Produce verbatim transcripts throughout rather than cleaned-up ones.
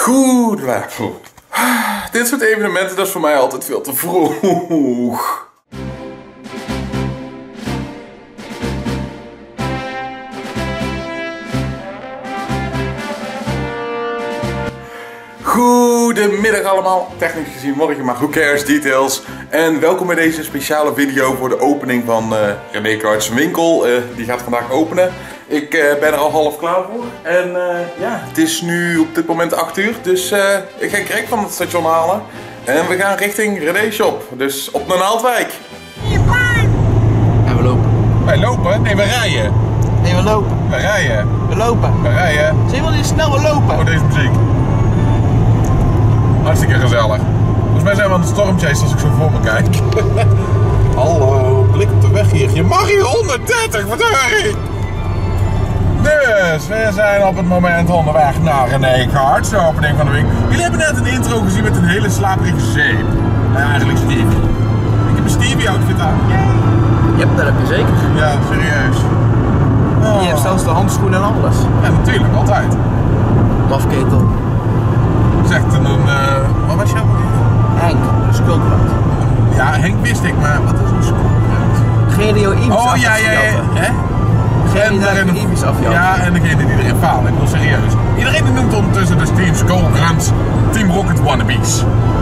Goed. Dit soort evenementen, dat is voor mij altijd veel te vroeg. Goedemiddag allemaal, technisch gezien morgen, maar who cares, details. En welkom bij deze speciale video voor de opening van uh, René Karts winkel. Uh, die gaat vandaag openen. Ik uh, ben er al half klaar voor. En uh, ja, het is nu op dit moment acht uur, dus uh, ik ga Greg van het station halen. En we gaan richting René Shop, dus op naar Naaldwijk. En we lopen. Wij lopen? Nee, we rijden. Nee, we lopen. We rijden. We lopen. We rijden. Zie je wel, die snel we lopen. Oh, deze muziek. Hartstikke gezellig. Volgens mij zijn we aan de stormchase als ik zo voor me kijk. Hallo, blik op de weg hier. Je mag hier honderddertig, wat hoor ik? Dus, we zijn op het moment onderweg naar René Karts, de opening van de week. Jullie hebben net een intro gezien met een hele slaperige zeep. Nou, eigenlijk Stevie. Ik heb een Stevie outfit aan. Yep, dat heb je zeker. Ja, serieus. Oh. Je hebt zelfs de handschoenen en alles. Ja, natuurlijk, altijd. Mafketel. Zegt een, uh, wat was jouw Henk, een skulkruid. Ja, Henk wist ik, maar wat is een skulkruid? G D O Ibis. Oh ja, ja, ja. Hè? G D O Ibis afjagen. Ja, en degene die erin falen, ik wil serieus. Iedereen die noemt ondertussen dus Team Skullgrunt, Team Rocket Wannabes.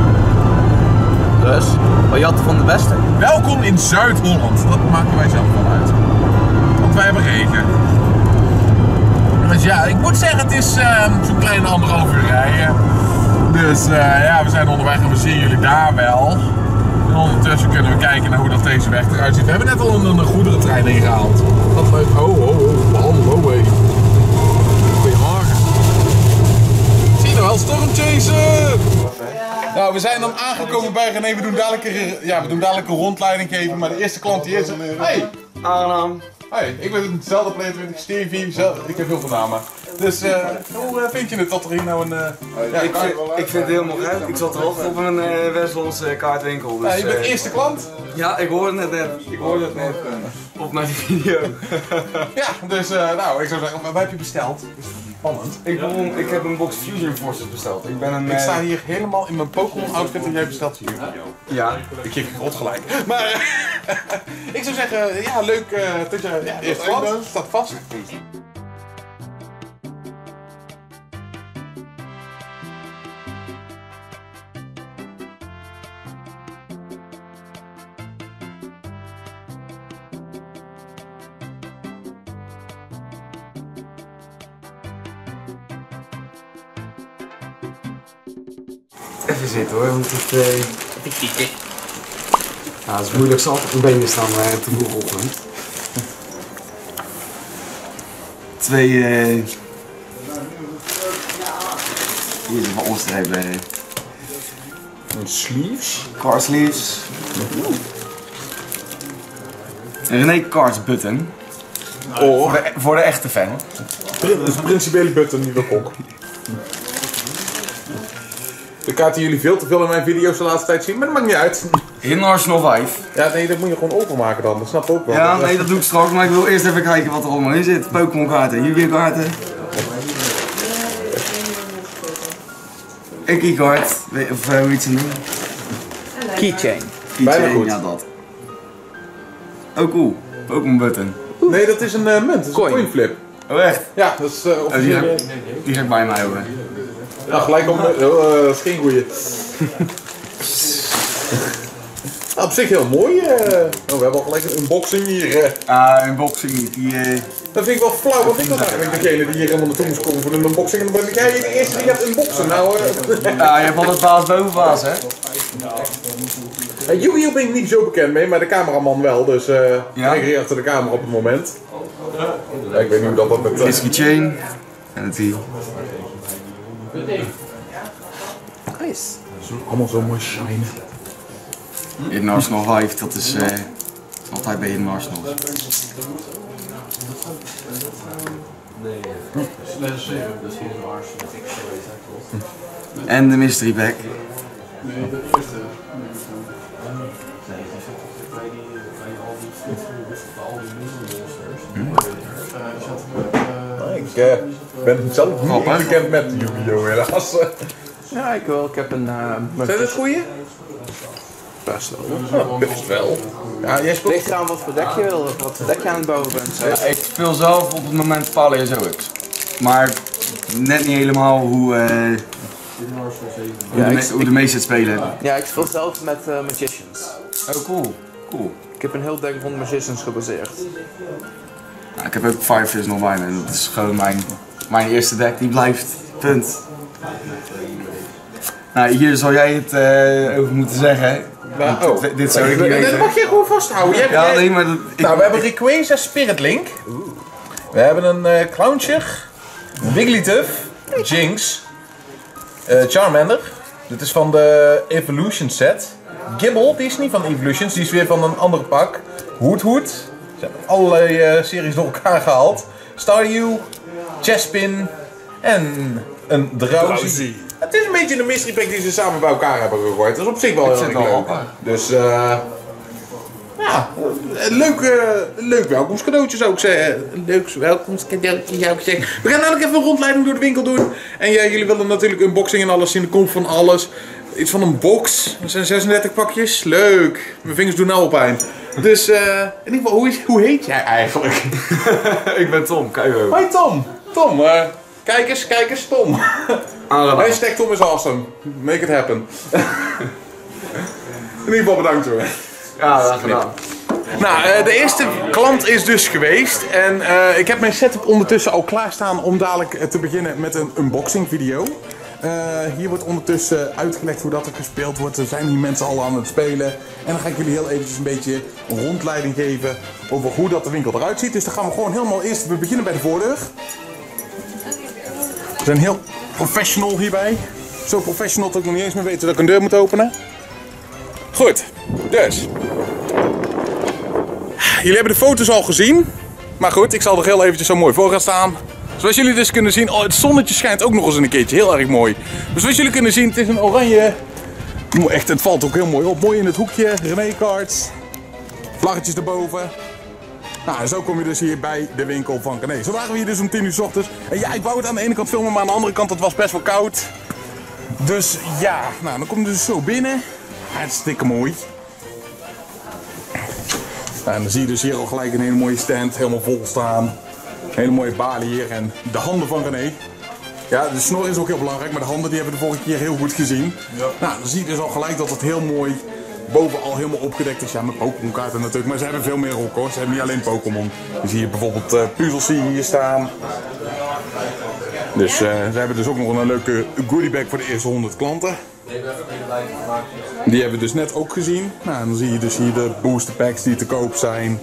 Dus, Jat van de Beste. Welkom in Zuid-Holland, dat maken wij zelf wel uit. Want wij hebben regen. Dus ja, ik moet zeggen, het is uh, zo'n kleine anderhalf uur rijden. Dus uh, ja, we zijn onderweg en we zien jullie daar wel. En ondertussen kunnen we kijken naar hoe dat deze weg eruit ziet. We hebben net al een, een goederentrein ingehaald. Wat leuk. Oh, oh, oh, hallo, hé. Goedemorgen. Zie je nou wel, stormchaser! Nou, we zijn dan aangekomen bij René. We doen dadelijk een, ja, we doen dadelijk een rondleiding geven, maar de eerste klant die is er. Hey! Aangenaam. Hoi, ik ben hetzelfde Play twintig, Stevie, ik heb heel veel namen. Dus uh, hoe uh, vind je het dat er hier nou een... Uh, ja, ik, vind, ik vind het helemaal gek. Ik zat er ook op een uh, West-Hollandse kaartwinkel. Dus, ja, je bent uh, eerste klant? Ja, ik hoorde het net. Ik hoorde het net. Op naar die video. Ja, dus uh, nou, ik zou zeggen, wat heb je besteld? Spannend. Ik, begon, ik heb een box Fusion Forces besteld. Ik, ben een, ik sta hier helemaal in mijn Pokémon outfit en jij bestelt hier. Ja. Ik geef je rot gelijk. Maar ik zou zeggen, ja, leuk uh, dat je ja, eerste klant staat vast. Even zitten hoor, want het... Uh... Nou, het is moeilijk zat op mijn benen staan uh, te vroeg ochtend. Twee... Uh... Hier is van ons te hebben. Een sleeves? Car sleeves. Een René Karts button. Oh. Voor, de, voor de echte fan. Dat is een principiële button, niet de kok. Dan kaarten jullie veel te veel in mijn video's de laatste tijd zien, maar dat maakt niet uit. In Arsenal vijf. Ja, nee, dat moet je gewoon openmaken dan, dat snap ik ook wel. Ja, nee, dat doe ik straks, maar ik wil eerst even kijken wat er allemaal in zit. Pokémon kaarten, Yu-Gi-Oh kaarten. Een keycard, of uh, hoe iets aan doen. Keychain. Bijna goed. Ja, dat. Oh cool, Pokémon button. Nee, dat is een uh, munt, dat is Coin. een coinflip. Oh echt? Ja, dat is uh, Oh, die, officieel. ga, die ga ik bij mij houden. Ja, gelijk op. Uh, uh, dat is geen goeie. Nou, op zich heel mooi. Uh. Oh, we hebben al gelijk een unboxing hier. Uh. Ah, unboxing, die... Uh... Dat vind ik wel flauw, want ik was eigenlijk degene die hier helemaal naartoe moest komen voor een unboxing. En dan ben jij de eerste die gaat unboxen. Nou, uh. Ah, je hebt altijd baas boven baas, hè? Uh, Yu-Gi-Oh ben ik niet zo bekend mee, maar de cameraman wel. Dus uh, ja? ik reed achter de camera op het moment. Ja, ik weet niet hoe dat dat met... Uh... Whisky chain. En het hier. Nice. Allemaal zo mooi shine. In Arsenal vijf, dat is uh, altijd bij in Arsenal. En de mystery bag. Ik, uh, Ik ben zelf niet bekend met Yu-Gi-Oh! Helaas. Ja, ik wel. Ik heb een... Uh, Zijn dat goeie? Best wel. Oh, best wel. Ja, jij speelt... Ligt eraan wat voor deck je wil, wat voor deck je aan het bouwen bent. Ja, ik speel zelf op het moment Paleozoics. Maar net niet helemaal hoe, uh, hoe, Ja, de, ik- me hoe de meesten het spelen. Ja, ik speel zelf met uh, Magicians. Oh, cool. Cool. Ik heb een heel deck van Magicians gebaseerd. Nou, ik heb ook Firefish nog bij me en dat is gewoon mijn, mijn eerste deck die blijft. Punt. Nou, hier zal jij het uh, over moeten zeggen. Nou, oh. Dit, dit zou ik niet Nee, dat weten. mag je gewoon vasthouden. Je hebt, Ja, eh, nee, maar dat, ik, Nou, we hebben Rayquaza Spirit Link. We hebben een uh, Clownchig, Wigglytuff, Jinx, uh, Charmander. Dit is van de Evolution set. Gible, die is niet van Evolutions, die is weer van een ander pak. Hoothoot. Ze hebben allerlei uh, series door elkaar gehaald. Staryu, Chespin en een Drowsy. Het is een beetje een mystery pack die ze samen bij elkaar hebben gegooid. Dat is op zich wel heel zit erg wel leuk. op, hè. Dus uh, ja, een leuk, uh, leuk welkomstcadeautje zou ik zeggen. Een leuk welkomstcadeautje zou ik zeggen. We gaan namelijk even een rondleiding door de winkel doen. En ja, jullie willen natuurlijk unboxing en alles zien. Er komt van alles. Iets van een box. Er zijn zesendertig pakjes. Leuk. Mijn vingers doen nou al pijn. Dus uh, in ieder geval, hoe, is, hoe heet jij eigenlijk? ik ben Tom, kijk ook. Hoi Tom. Tom, uh, kijk eens, kijk eens Tom. Aanraden. Hashtag Tom is awesome. Make it happen. In ieder geval bedankt hoor. Ja, dat gedaan. Nou, uh, de eerste klant is dus geweest. En uh, ik heb mijn setup ondertussen al klaarstaan om dadelijk uh, te beginnen met een unboxing video. Uh, hier wordt ondertussen uitgelegd hoe dat er gespeeld wordt. Er zijn hier mensen al aan het spelen. En dan ga ik jullie heel eventjes een beetje een rondleiding geven over hoe dat de winkel eruit ziet. Dus dan gaan we gewoon helemaal eerst, we beginnen bij de voordeur. We zijn heel professional hierbij. Zo professional dat ik nog niet eens meer weet dat ik een deur moet openen. Goed, dus. Jullie hebben de foto's al gezien. Maar goed, ik zal er heel eventjes zo mooi voor gaan staan. Zoals jullie dus kunnen zien, oh, het zonnetje schijnt ook nog eens een keertje. Heel erg mooi. Dus zoals jullie kunnen zien, het is een oranje. Echt, het valt ook heel mooi op. Mooi in het hoekje. René Cards. Vlaggetjes erboven. Nou, en zo kom je dus hier bij de winkel van René. Zo waren we hier dus om tien uur 's ochtends. En ja, ik wou het aan de ene kant filmen, maar aan de andere kant het was best wel koud. Dus ja, nou dan kom je dus zo binnen. Hartstikke mooi. Nou, en dan zie je dus hier al gelijk een hele mooie stand, helemaal vol staan. Een hele mooie balie hier en de handen van René. Ja, de snor is ook heel belangrijk, maar de handen die hebben we de vorige keer heel goed gezien. Ja. Nou, dan zie je dus al gelijk dat het heel mooi boven al helemaal opgedekt is. Ja, met Pokémon kaarten natuurlijk, maar ze hebben veel meer ook hoor. Ze hebben niet alleen Pokémon. Dus hier bijvoorbeeld uh, puzzels zie je hier staan. Dus uh, ze hebben dus ook nog een leuke goodiebag voor de eerste honderd klanten. Die hebben we dus net ook gezien. Nou, en dan zie je dus hier de booster packs die te koop zijn.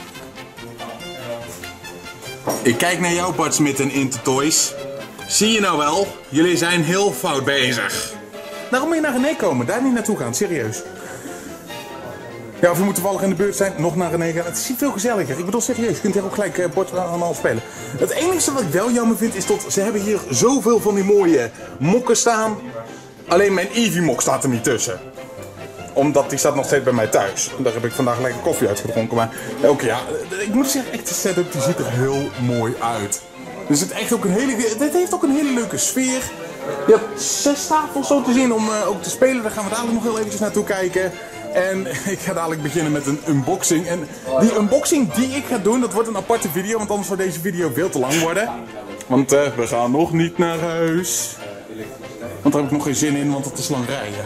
Ik kijk naar jou, Bart Smit en Intertoys. Zie je nou wel? Jullie zijn heel fout bezig. Waarom moet je naar René komen? Daar niet naartoe gaan, serieus. Ja, of je moet toevallig in de buurt zijn, nog naar René gaan. Het is veel gezelliger. Ik bedoel, serieus, je kunt hier ook gelijk uh, bord aan al spelen. Het enige wat ik wel jammer vind is dat ze hebben hier zoveel van die mooie mokken staan. Alleen mijn Eevee-mok staat er niet tussen. Omdat die staat nog steeds bij mij thuis. Daar heb ik vandaag lekker koffie uitgedronken. Maar ook ja, ik moet zeggen, echt de setup die ziet er heel mooi uit. Dus het, echt ook een hele, het heeft ook een hele leuke sfeer. Je hebt zes tafels zo te zien om uh, ook te spelen. Daar gaan we dadelijk nog heel eventjes naartoe kijken. En ik ga dadelijk beginnen met een unboxing. En die unboxing die ik ga doen, dat wordt een aparte video. Want anders zou deze video veel te lang worden. Want uh, we gaan nog niet naar huis. Want daar heb ik nog geen zin in, want het is lang rijden.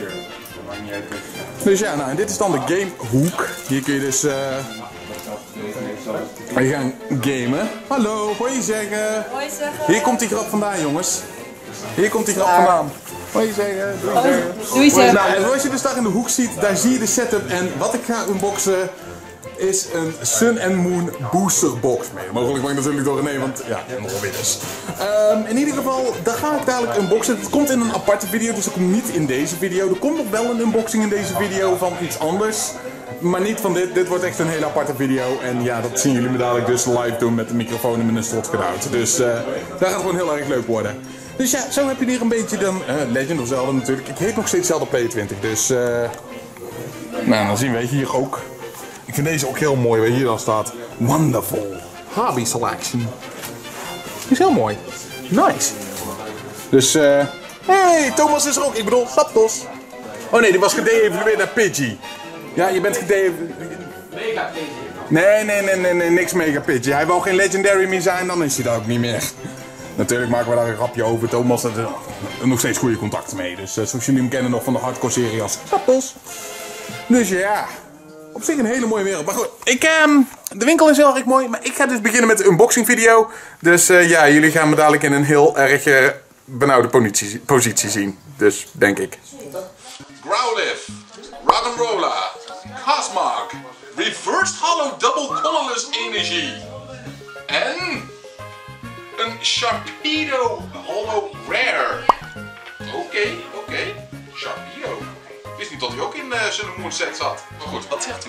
Dus ja, nou en dit is dan de gamehoek. Hier kun je dus uh, je gaan gamen. Hallo, hoi zeggen. Hoi zeggen. Hier komt die grap vandaan, jongens. Hier komt die grap vandaan. Hoi zeggen, doei zeggen. Doei zeggen. Nou, en zoals je dus daar in de hoek ziet, daar zie je de setup. En wat ik ga unboxen is een Sun and Moon booster box. Mee. Mogelijk mag ik natuurlijk door René, want ja, nog winners. Um, in ieder geval, daar ga ik dadelijk unboxen. Het komt in een aparte video, dus dat komt niet in deze video. Er komt nog wel een unboxing in deze video van iets anders. Maar niet van dit. Dit wordt echt een hele aparte video. En ja, dat zien jullie me dadelijk dus live doen met de microfoon en met een strot gedouwd. Dus uh, dat gaat gewoon heel erg leuk worden. Dus ja, zo heb je hier een beetje dan uh, Legend of Zelda natuurlijk. Ik heet nog steeds Zelda Play twintig, dus uh, nou, dan zien we hier ook. Ik vind deze ook heel mooi, waar hier dan staat Wonderful Hobby Selection. Is heel mooi. Nice. Dus, eh... Uh... hey, Thomas is er ook. Ik bedoel, Saptos. Oh nee, die was gedevalueerd naar Pidgey. Ja, je bent gedevalueerd... Mega Pidgey. Nee, nee, nee, nee, nee, niks Mega Pidgey. Hij wou geen Legendary meer zijn, dan is hij dat ook niet meer. Natuurlijk maken we daar een grapje over. Thomas had er nog steeds goede contacten mee. Dus uh, zoals jullie hem kennen nog van de hardcore serie als Saptos. Dus ja, op zich een hele mooie wereld. Maar goed, ik, uh, de winkel is heel erg mooi. Maar ik ga dus beginnen met de unboxing video. Dus uh, ja, jullie gaan me dadelijk in een heel erg uh, benauwde positie, positie zien. Dus denk ik. Growlithe, Roggenrola, Cosmog, Reversed Hollow Double Colorless Energy. En een Sharpedo Hollow Rare. Oké, okay, oké. Okay. Sharpedo. Ik wist niet dat hij ook in uh, Sun and Moon set zat. Maar goed, wat zegt u?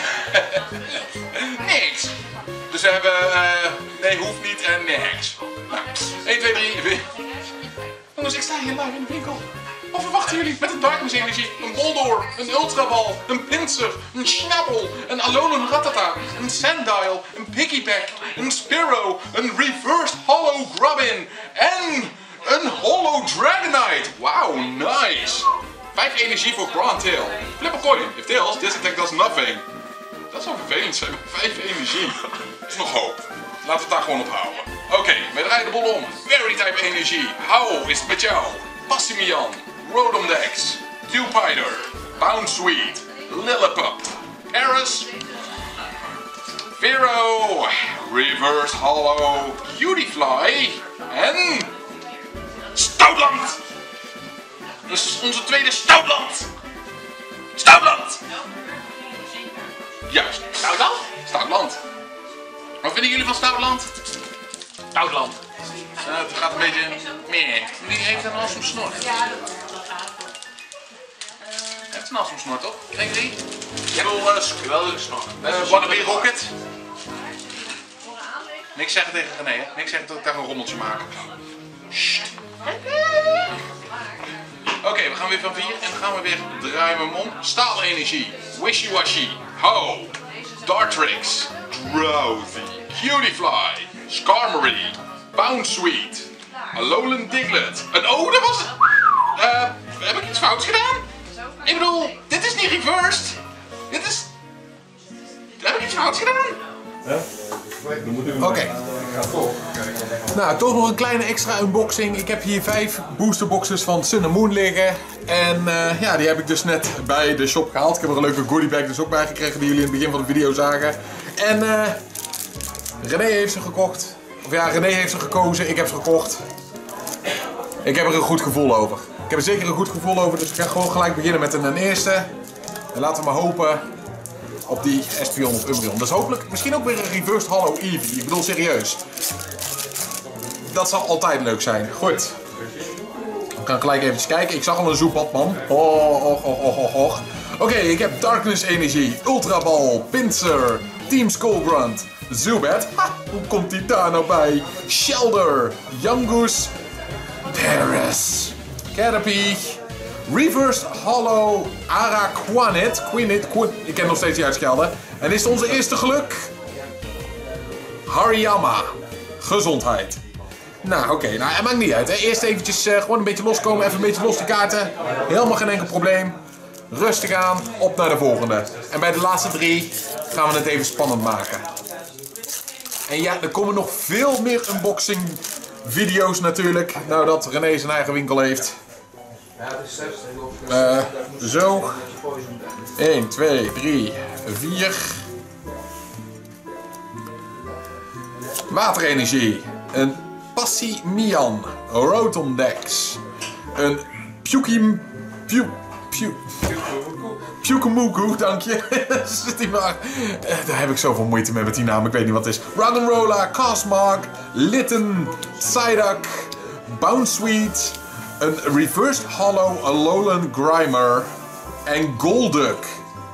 Niks. Dus we hebben... Uh, nee, hoeft niet en niks. Nou, één, twee, drie... Jongens, ik sta hier live in de winkel. Wat verwachten jullie met een Darkness Energy, een Boldore, een Ultraball, een Pinsir, een Schnabel, een Alolan Rattata, een Sandile, een Piggyback, een Spearow, een Reversed Hollow Grubbin en een Hollow Dragonite. Wauw, nice. Vijf energie voor Grandtail. Flip a coin. If tails, this attack does nothing. Dat zou vervelend zijn. Vijf energie. Dat is nog hoop. Laten we het daar gewoon op houden. Oké, okay, we draaien de bol om. Fairy type energie. How is het met jou? Passimian, Rotomdex, Cupidor, Bounsweet, Lillipup, Paris, Vero, Reverse Hollow, Beautyfly en Stoutland! Dat is onze tweede Stoutland! Stoutland! Juist, Stoutland? Stoutland. Wat vinden jullie van Stoutland? Stoutland. Uh, het gaat een beetje meer. Wie heeft een awesome snor? Ja, heeft een awesome snor toch? Denk je? Ik bedoel, uh, geweldige snor. Uh, Wannabe Rocket. Niks zeggen tegen René, hè? Niks zeggen dat ik daar een rommeltje maak. Oké, okay, we gaan weer van vier en dan gaan we weer draaien we hem om. Staalenergie, Wishy Washy, Ho, Dartrix, Drowsy, Cutifly, Skarmory, Bounsweet, Alolan Diglett. Een oh, dat was het! Uh, heb ik iets fouts gedaan? Ik bedoel, dit is niet reversed. Dit is... Heb ik iets fouts gedaan? Ja? Oké. Okay. Nou, toch nog een kleine extra unboxing. Ik heb hier vijf boosterboxes van Sun and Moon liggen. En uh, ja, die heb ik dus net bij de shop gehaald. Ik heb er een leuke goodie bag dus ook bij gekregen die jullie in het begin van de video zagen. En uh, René heeft ze gekocht. Of ja, René heeft ze gekozen, ik heb ze gekocht. Ik heb er een goed gevoel over. Ik heb er zeker een goed gevoel over, dus ik ga gewoon gelijk beginnen met een, een eerste. En laten we maar hopen op die Espeon of Umbreon. Dat is hopelijk misschien ook weer een Reversed Hollow Eevee. Ik bedoel serieus. Dat zal altijd leuk zijn. Goed. We gaan gelijk even kijken. Ik zag al een Zubat, man. Oh, oh, oh, oh, oh, oh. Oké, okay, ik heb Darkness Energie, Ultraball, Pinsir, Team Skullgrunt, Zubat. Ha, hoe komt die daar nou bij? Shelder, Yungoos, Paris, Caterpie, Reversed Hollow Araquanid. Quinit, Quin, ik ken nog steeds die uitschelden. En is het onze eerste geluk? Hariyama. Gezondheid. Nou, oké. Okay. Nou, het maakt niet uit. Hè. Eerst eventjes uh, gewoon een beetje loskomen. Even een beetje los de kaarten. Helemaal geen enkel probleem. Rustig aan. Op naar de volgende. En bij de laatste drie gaan we het even spannend maken. En ja, er komen nog veel meer unboxing video's natuurlijk. Nou dat René zijn eigen winkel heeft. Uh, zo. één, twee, drie, vier. Waterenergie. Een Passimian. Rotomdex. Een Pyukim... Pyu... Pyu... Pyukemuku, dank je. Zit die maar. Daar heb ik zoveel moeite mee met die naam, ik weet niet wat het is. Roggenrola, Cosmog, Litten, Psyduck, Bounsweet, een Reversed Hollow Alolan Grimer en Golduck.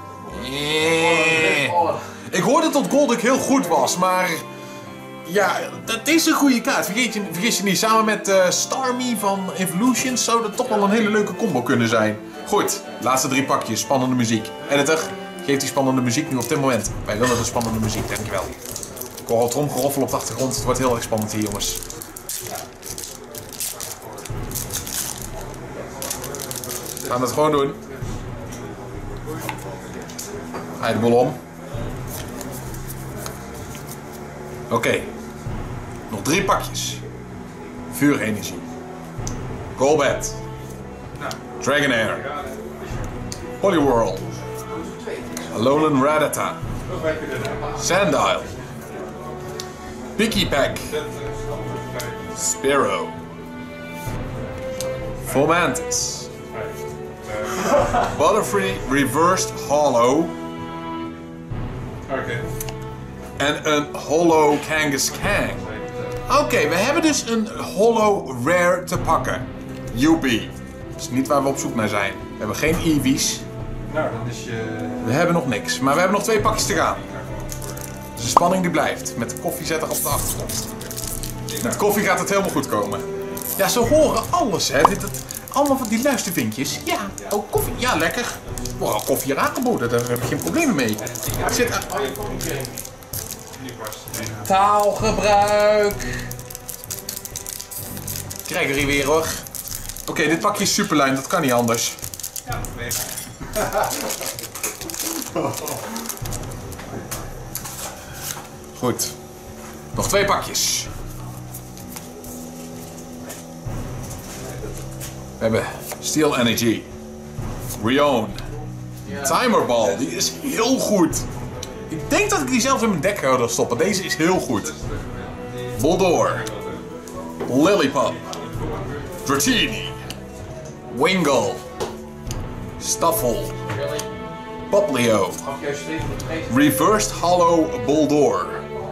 Yeah. Ik hoorde dat Golduck heel goed was, maar ja, dat is een goede kaart. Vergeet je, vergis je niet, samen met uh, Starmie van Evolutions zou dat toch wel een hele leuke combo kunnen zijn. Goed, laatste drie pakjes, spannende muziek. Editor, geef die spannende muziek nu op dit moment. Wij willen een spannende muziek, dankjewel. Ik hoor al tromgeroffel op de achtergrond, het wordt heel erg spannend hier, jongens. We gaan het gewoon doen. Draai de boel om. Oké. Okay. Nog drie pakjes. Vuurenergie. Golbat. Dragonair. Poliwhirl. Alolan Rattata. Sandile. Pikipek. Spearow. Fomantis. Butterfree Reversed Hollow. Oké. En een Hollow Kangaskhan. Oké, okay, we hebben dus een Hollow Rare te pakken. Joepie. Dat is niet waar we op zoek naar zijn. We hebben geen Eevees. Nou, dan is je... We hebben nog niks, maar we hebben nog twee pakjes te gaan. Dus de spanning die blijft. Met de koffiezetter op de achtergrond. Met koffie gaat het helemaal goed komen. Ja, ze horen alles, hè. Dit, dit, allemaal van die luistervinkjes. Ja, oh, koffie. Ja, lekker. Wow, koffie hier aangeboden, daar heb ik geen problemen mee. Ik zit aan... Taalgebruik. Gregory weer hoor. Oké, okay, dit pakje is superlijn, dat kan niet anders. Ja, nee. Goed. Nog twee pakjes. We hebben Steel Energy. Rion. Timer Ball, die is heel goed. Ik denk dat ik die zelfs in mijn deck ga stoppen. Deze is heel goed. Boldor. Lillipup. Dratini. Wingull. Stuffle. Poplio. Reversed Hollow Boldor.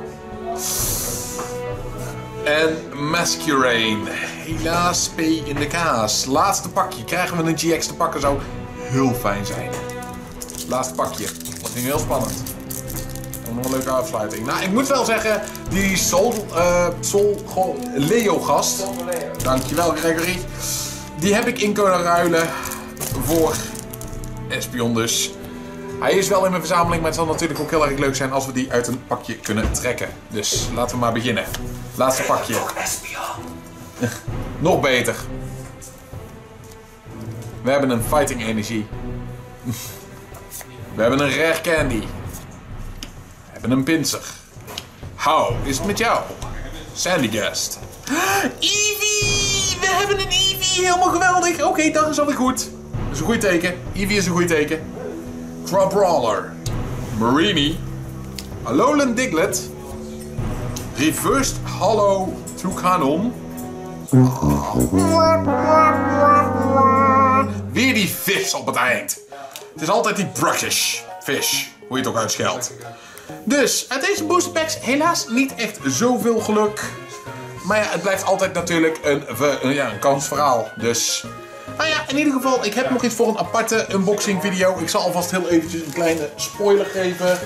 En Masquerain. Helaas P in de kaas. Laatste pakje. Krijgen we een G X te pakken zou heel fijn zijn. Laatste pakje. Wordt nu heel spannend. En nog een leuke afsluiting. Nou, ik moet wel zeggen, die Sol, uh, Sol Leo gast. Dankjewel Gregory. Die heb ik in kunnen ruilen voor Espeon dus. Hij is wel in mijn verzameling, maar het zal natuurlijk ook heel erg leuk zijn als we die uit een pakje kunnen trekken. Dus laten we maar beginnen. Laatste pakje. Nog beter. We hebben een Fighting Energie. We hebben een Rare Candy. We hebben een Pinsir. How is het met jou? Sandygast. Eevee! We hebben een Eevee! Helemaal geweldig! Oké, okay, dat is alweer goed. Dat is een goed teken. Eevee is een goed teken. Crabrawler. Marini. Alolan Diglett. Reversed Hollow Toucanon. Weer die vis op het eind. Het is altijd die brushish fish, hoe je het ook uitscheldt. Dus, uit deze booster packs helaas niet echt zoveel geluk. Maar ja, het blijft altijd natuurlijk een, een, ja, een kansverhaal. Dus, nou ja, in ieder geval, ik heb nog iets voor een aparte unboxing video. Ik zal alvast heel eventjes een kleine spoiler geven.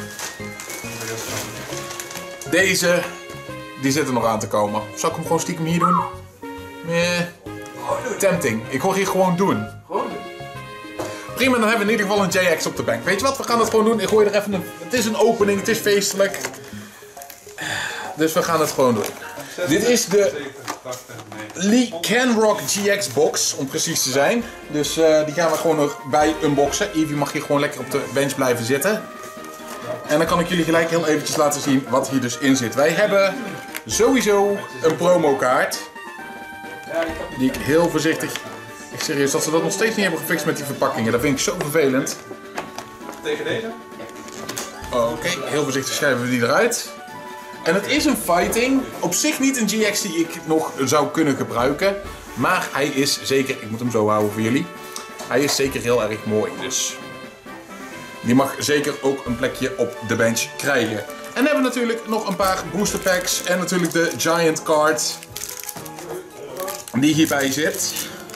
Deze, die zit er nog aan te komen. Zal ik hem gewoon stiekem hier doen? Nee. Tempting. Ik hoor hier gewoon doen. Prima, dan hebben we in ieder geval een J X op de bank. Weet je wat, we gaan het gewoon doen. Ik gooi er even een... Het is een opening, het is feestelijk. Dus we gaan het gewoon doen. Dit is de Lycanroc G X box, om precies te zijn. Dus uh, die gaan we gewoon erbij unboxen. Eevee mag hier gewoon lekker op de bench blijven zitten. En dan kan ik jullie gelijk heel eventjes laten zien wat hier dus in zit. Wij hebben sowieso een promokaart. Die ik heel voorzichtig... Ik serieus, dat ze dat nog steeds niet hebben gefixt met die verpakkingen. Dat vind ik zo vervelend. Tegen deze? Oké, okay, heel voorzichtig schrijven we die eruit. En het is een fighting. Op zich niet een G X die ik nog zou kunnen gebruiken. Maar hij is zeker... Ik moet hem zo houden voor jullie. Hij is zeker heel erg mooi. Dus die mag zeker ook een plekje op de bench krijgen. En dan hebben we natuurlijk nog een paar booster packs. En natuurlijk de Giant Card. Die hierbij zit.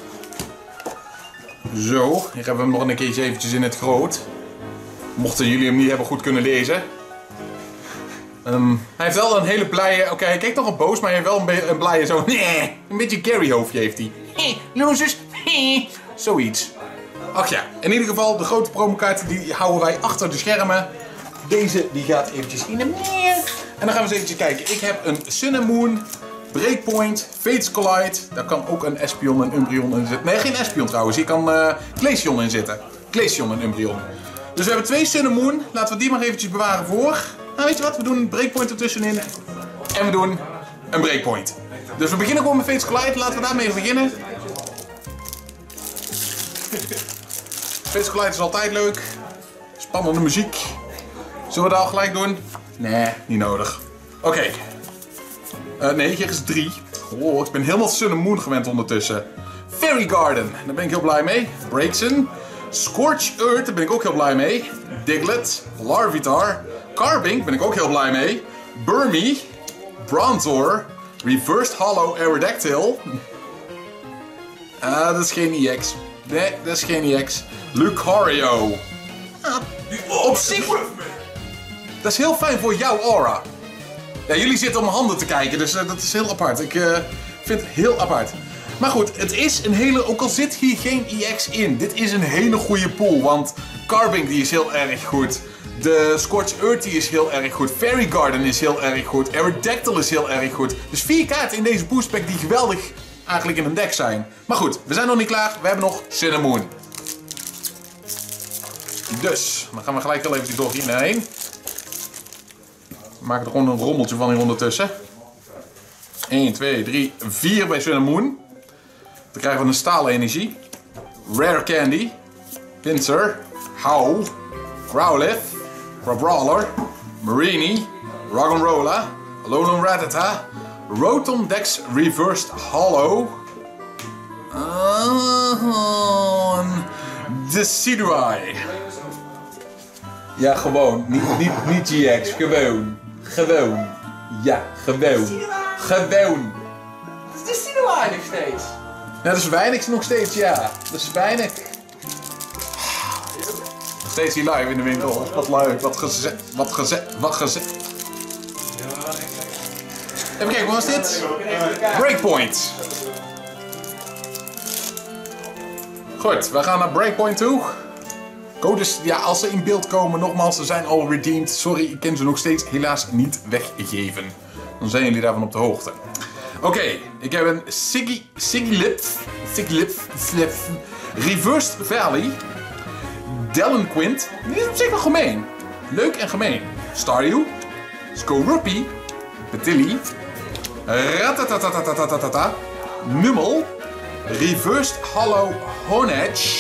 Zo, hier hebben we hem nog een keertje eventjes in het groot. Mochten jullie hem niet hebben goed kunnen lezen. Um, hij heeft wel een hele blije... Oké, okay, hij kijkt nog een boos, maar hij heeft wel een, een blije zo... Nee, een beetje Gary hoofdje heeft hij. Hey, losers. Hey, zoiets. Ach ja, in ieder geval de grote promokaarten die houden wij achter de schermen. Deze die gaat eventjes in de meer. En dan gaan we eens eventjes kijken. Ik heb een Sun and Moon Breakpoint, Fates Collide. Daar kan ook een Espeon en Umbreon in zitten. Nee, geen Espeon trouwens. Hier kan uh, Glaceon in zitten. Glaceon en Umbreon. Dus we hebben twee Sun en Moon. Laten we die maar eventjes bewaren voor. Nou, weet je wat? We doen een Breakpoint ertussenin. En we doen een Breakpoint. Dus we beginnen gewoon met Fates Collide. Laten we daarmee beginnen. Fates Collide is altijd leuk. Spannende muziek. Zullen we dat al gelijk doen? Nee, niet nodig. Oké. Okay. Uh, nee, hier is drie. Oh, ik ben helemaal Sun en Moon gewend ondertussen. Fairy Garden, daar ben ik heel blij mee. Braixen. Scorch Earth, daar ben ik ook heel blij mee. Diglett. Larvitar. Carbink, ben ik ook heel blij mee. Burmy. Bronzor. Reversed Hollow Aerodactyl. Ah, dat is geen E X. Nee, dat is geen E X. Lucario. Ah, op zich. Dat is heel fijn voor jouw aura. Ja, jullie zitten om mijn handen te kijken, dus uh, dat is heel apart. Ik uh, vind het heel apart. Maar goed, het is een hele, ook al zit hier geen E X in, dit is een hele goede pool. Want Carbink die is heel erg goed. De Scorched Earth die is heel erg goed. Fairy Garden is heel erg goed. Aerodactyl is heel erg goed. Dus vier kaarten in deze boostpack die geweldig eigenlijk in een deck zijn. Maar goed, we zijn nog niet klaar. We hebben nog Sun en Moon. Dus, dan gaan we gelijk wel even door hier heen. We maken er gewoon een rommeltje van hier ondertussen. één, twee, drie, vier bij Sun en Moon. Dan krijgen we een stalen energie. Rare Candy. Pinsir. Howl. Growlithe. Crabrawler. Mareanie. Roggenrola. Alolan Rattata. Rotom Dex Reversed Hollow. Uh, Decidueye. Ja, gewoon. Niet, niet, niet G X. Gewoon. Gewoon. Ja, gewoon. Gewoon. Het is Decidueye nog steeds. Ja, dat is weinig nog steeds, ja. Dat is weinig. Nog steeds hier live in de winkel. Wat leuk, wat gezet, wat gezet, wat gezet. Even kijken, wat was dit? Breakpoint. Goed, we gaan naar Breakpoint toe. Codes, ja, als ze in beeld komen, nogmaals, ze zijn al redeemed. Sorry, ik kan ze nog steeds helaas niet weggeven. Dan zijn jullie daarvan op de hoogte. Oké, okay, ik heb een Siggy, Sigilyph, Sigilyph, Reversed Valley, Delinquent, die is op zich wel gemeen. Leuk en gemeen. Staryu, Skorupi, Petilli, Ratatatatatatatata, Nummel, Reversed Hollow Honedge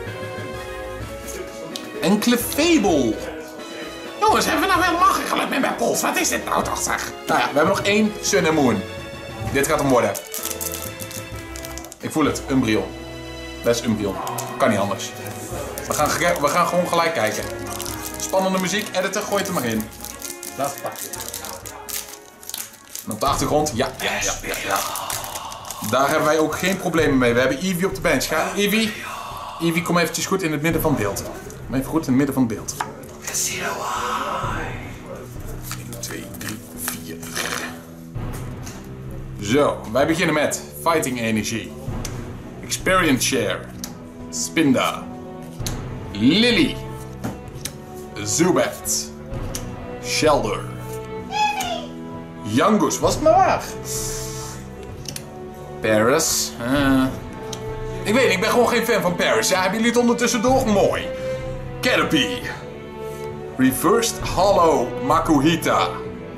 en Clefable. Jongens, hebben we nou wel makkelijk met mijn pols? Wat is dit nou toch, zeg? Nou ja, we hebben nog één Sun en Moon. Dit gaat hem worden. Ik voel het, Umbreon. Dat is Umbreon. Kan niet anders. We gaan, we gaan gewoon gelijk kijken. Spannende muziek, editor, gooi het er maar in. Laat het pakken. En op de achtergrond, ja, ja, ja, ja, ja. Daar hebben wij ook geen problemen mee. We hebben Eevee op de bench. Ga, Eevee. Eevee, kom eventjes goed in het midden van het beeld. Kom even goed in het midden van het beeld. één, twee, drie, vier. Zo, wij beginnen met Fighting Energie. Experience Share. Spinda. Lily. Zubat. Shelder. Yangus, was het maar waar? Paris. Uh, ik weet niet, ik ben gewoon geen fan van Paris. Ja, hebben jullie het ondertussen door? Mooi. Caterpie. Reversed Hollow Makuhita.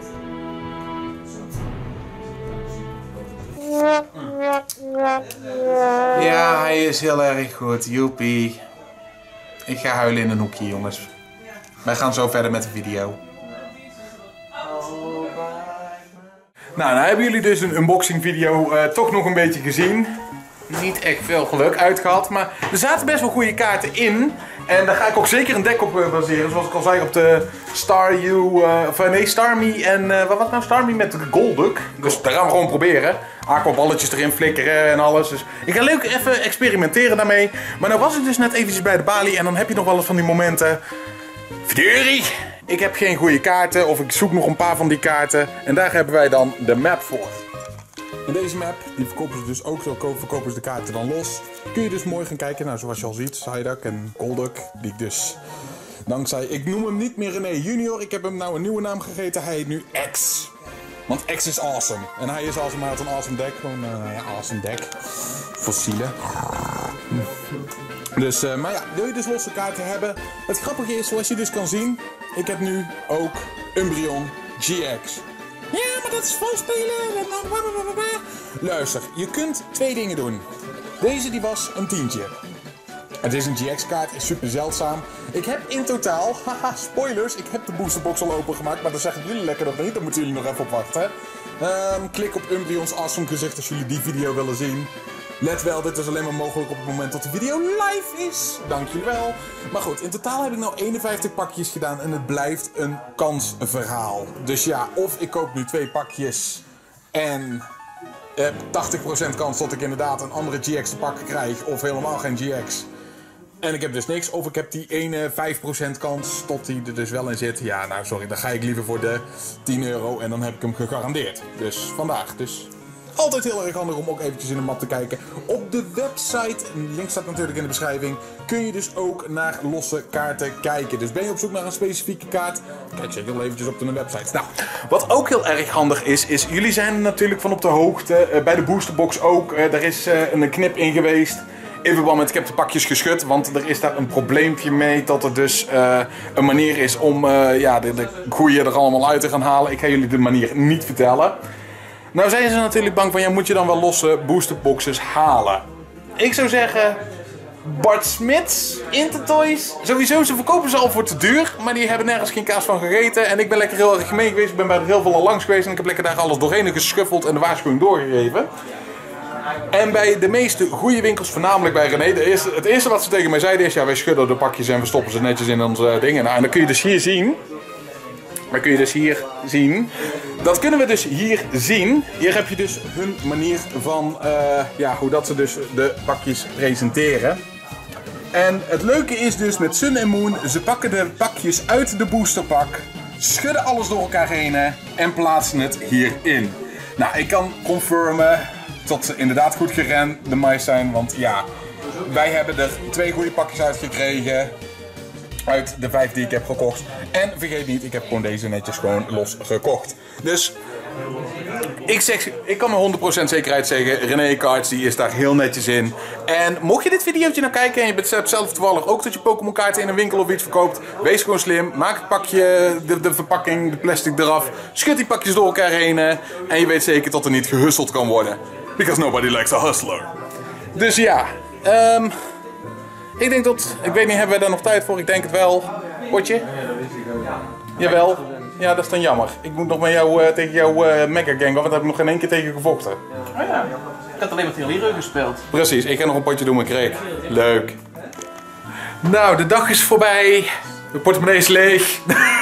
Ja, hij is heel erg goed. Joepie. Ik ga huilen in een hoekje, jongens. Wij gaan zo verder met de video. Nou, nou hebben jullie dus een unboxing video uh, toch nog een beetje gezien. Niet echt veel geluk uitgehad, maar er zaten best wel goede kaarten in. En daar ga ik ook zeker een deck op uh, baseren, zoals ik al zei op de Staryu, uh, of uh, nee, Starmie en, uh, wat was nou Starmie met de Golduck. Dus daar gaan we gewoon proberen. Aquaballetjes erin flikkeren en alles. Dus ik ga leuk even experimenteren daarmee. Maar nou was ik dus net eventjes bij de balie en dan heb je nog wel eens van die momenten. Verdurie! Ik heb geen goede kaarten of ik zoek nog een paar van die kaarten. En daar hebben wij dan de map voor. En deze map, die verkopen ze dus ook, zo verkopen ze de kaarten dan los. Kun je dus mooi gaan kijken, nou zoals je al ziet, Psyduck en Golduck. Die ik dus, dankzij, ik noem hem niet meer René Junior, ik heb hem nou een nieuwe naam gegeven, hij heet nu X. Want X is awesome. En hij is awesome, maar hij had een awesome deck. Gewoon uh, ja, awesome deck. Fossielen. Dus, uh, maar ja, wil je dus losse kaarten hebben? Het grappige is, zoals je dus kan zien, ik heb nu ook Umbreon G X. Ja, maar dat is vol spelen. Luister, je kunt twee dingen doen. Deze die was een tientje. Het is een G X-kaart, is super zeldzaam. Ik heb in totaal, haha, spoilers, ik heb de boosterbox al opengemaakt, maar dan zeggen jullie lekker nog niet, dan moeten jullie nog even op wachten. Um, klik op Umbreon's Awesome gezicht als jullie die video willen zien. Let wel, dit is alleen maar mogelijk op het moment dat de video live is. Dank jullie wel. Maar goed, in totaal heb ik nou eenenvijftig pakjes gedaan en het blijft een kansverhaal. Dus ja, of ik koop nu twee pakjes en heb tachtig procent kans dat ik inderdaad een andere G X te pakken krijg, of helemaal geen G X. En ik heb dus niks, of ik heb die ene vijf procent kans tot die er dus wel in zit. Ja, nou sorry, dan ga ik liever voor de tien euro en dan heb ik hem gegarandeerd. Dus vandaag, dus altijd heel erg handig om ook eventjes in de map te kijken. Op de website, een link staat natuurlijk in de beschrijving, kun je dus ook naar losse kaarten kijken. Dus ben je op zoek naar een specifieke kaart, kijk zeker wel eventjes op de website. Nou, wat ook heel erg handig is, is jullie zijn natuurlijk van op de hoogte, uh, bij de boosterbox ook. Uh, er is uh, een knip in geweest. In verband met, ik heb de pakjes geschud, want er is daar een probleempje mee dat er dus uh, een manier is om uh, ja, de, de koeien er allemaal uit te gaan halen. Ik ga jullie de manier niet vertellen. Nou zijn ze natuurlijk bang van, ja, moet je dan wel losse boosterboxes halen? Ik zou zeggen, Bart Smits, Intertoys, sowieso, ze verkopen ze al voor te duur, maar die hebben nergens geen kaas van gegeten. En ik ben lekker heel erg gemeen geweest, ik ben bij er heel veel al langs geweest en ik heb lekker daar alles doorheen geschuffeld en de waarschuwing doorgegeven. En bij de meeste goede winkels, voornamelijk bij René, de eerste, het eerste wat ze tegen mij zeiden is, ja, wij schudden de pakjes en we stoppen ze netjes in onze dingen. Nou, en dan kun je dus hier zien, dan kun je dus hier zien, dat kunnen we dus hier zien. Hier heb je dus hun manier van, uh, ja, hoe dat ze dus de pakjes presenteren. En het leuke is dus met Sun en Moon, ze pakken de pakjes uit de boosterpak, schudden alles door elkaar heen en plaatsen het hierin. Nou, ik kan confirmen dat ze inderdaad goed gerandomized zijn, want ja, wij hebben er twee goede pakjes uitgekregen uit de vijf die ik heb gekocht. En vergeet niet, ik heb gewoon deze netjes gewoon los gekocht. Dus ik, zeg, ik kan met honderd procent zekerheid zeggen, René Cards die is daar heel netjes in. En mocht je dit videootje nou kijken en je bent zelf toevallig ook dat je Pokémon kaarten in een winkel of iets verkoopt, wees gewoon slim, maak het pakje, de, de verpakking, de plastic eraf, schud die pakjes door elkaar heen en je weet zeker dat er niet gehusteld kan worden. Because nobody likes a hustler. Dus ja, um, ik denk dat, ik weet niet, hebben we daar nog tijd voor? Ik denk het wel. Potje? Jawel. Ja, dat is dan jammer. Ik moet nog met jou uh, tegen jouw uh, Mega Gang, want daar heb ik nog geen één keer tegen gevochten. Oh ja, ik had alleen maar tegen Leroy gespeeld. Precies, ik ga nog een potje doen met Kreek. Leuk. Nou, de dag is voorbij. De portemonnee is leeg.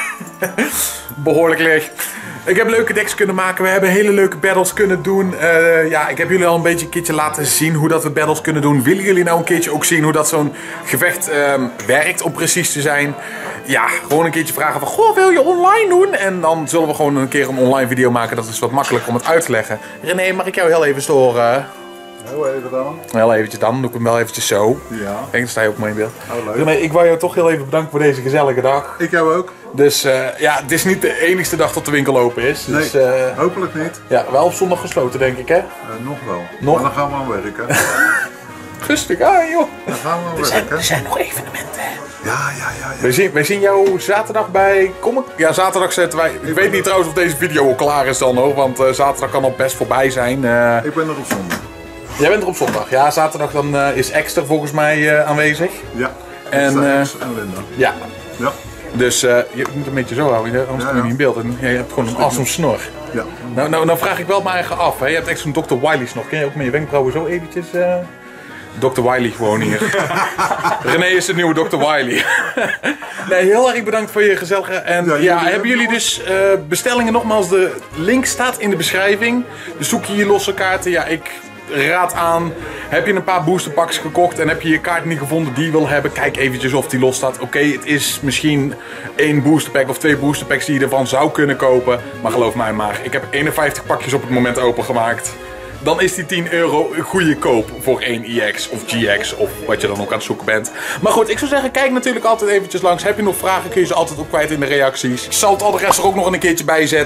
Behoorlijk leeg. Ik heb leuke decks kunnen maken, we hebben hele leuke battles kunnen doen. Uh, ja, ik heb jullie al een beetje een keertje laten zien hoe dat we battles kunnen doen. Willen jullie nou een keertje ook zien hoe dat zo'n gevecht um, werkt, om precies te zijn? Ja, gewoon een keertje vragen van, goh, wil je online doen? En dan zullen we gewoon een keer een online video maken, dat is wat makkelijker om het uit te leggen. René, mag ik jou heel even storen? Heel even dan. Heel eventjes dan, doe ik hem wel eventjes zo. Ja. Kijk, dan sta je ook mee in beeld. Oh, leuk. René, ik wou jou toch heel even bedanken voor deze gezellige dag. Ik jou ook. Dus uh, ja, het is niet de enigste dag dat de winkel open is. Dus, nee, uh, hopelijk niet. Ja, wel op zondag gesloten denk ik hè? Uh, nog wel. Nog? Maar dan gaan we aan werken. Rustig aan joh. Dan gaan we aan Er zijn, werken. er zijn nog evenementen hè? Ja, ja, ja. ja. Wij zien, wij zien jou zaterdag bij... Kom ik? Ja, zaterdag zetten wij... Ik weet niet trouwens of deze video al klaar is dan hoor. Want uh, zaterdag kan al best voorbij zijn. Uh, Ik ben er op zondag. Jij bent er op zondag. Ja, zaterdag dan uh, is Exter volgens mij uh, aanwezig. Ja. En, Stijns uh, en Linda. Ja. Ja. Dus uh, je moet een beetje zo houden, anders Ja, kom je ja. niet in beeld. En je hebt gewoon een awesome snor. Ja. Nou, nou, nou vraag ik wel mijn eigen af. Hè. Je hebt echt zo'n dokter Wiley snor. Ken je ook met je wenkbrauwen zo eventjes? Uh... dokter Wiley gewoon hier. René is de nieuwe dokter Wiley. Nee, heel erg bedankt voor je gezellige. En ja, Ja, ja hebben jullie dus uh, bestellingen? Nogmaals, de link staat in de beschrijving. Dus zoek je hier losse kaarten. Ja, ik raad aan. Heb je een paar boosterpacks gekocht en heb je je kaart niet gevonden die je wil hebben, kijk eventjes of die los staat. Oké, okay, het is misschien één boosterpack of twee boosterpacks die je ervan zou kunnen kopen. Maar geloof mij maar, ik heb eenenvijftig pakjes op het moment opengemaakt. Dan is die tien euro een goede koop voor één E X of G X of wat je dan ook aan het zoeken bent. Maar goed, ik zou zeggen, kijk natuurlijk altijd eventjes langs. Heb je nog vragen, kun je ze altijd op kwijt in de reacties. Ik zal het adres er ook nog een keertje bij zetten.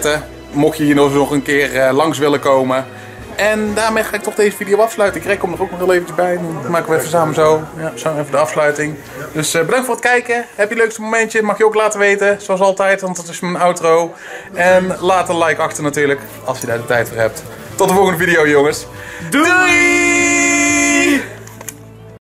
mocht je hier nog een keer uh, langs willen komen. En daarmee ga ik toch deze video afsluiten. Ik kom er ook nog heel eventjes bij. Dan maken we even samen zo. Ja, zo even de afsluiting. Dus uh, bedankt voor het kijken. Heb je het leukste momentje? Mag je ook laten weten. Zoals altijd, want dat is mijn outro. En laat een like achter natuurlijk. Als je daar de tijd voor hebt. Tot de volgende video jongens. Doei!